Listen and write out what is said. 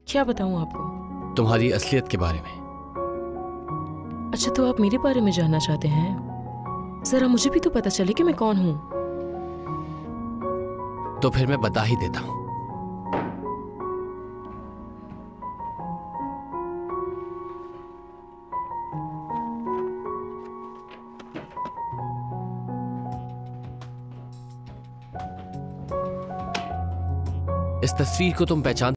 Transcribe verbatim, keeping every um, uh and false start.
क्या बताऊं आपको? तुम्हारी असलियत के बारे में। अच्छा, तो आप मेरे बारे में जानना चाहते हैं? जरा मुझे भी तो पता चले कि मैं कौन हूं। तो फिर मैं बता ही देता हूं। इस तस्वीर को तुम पहचान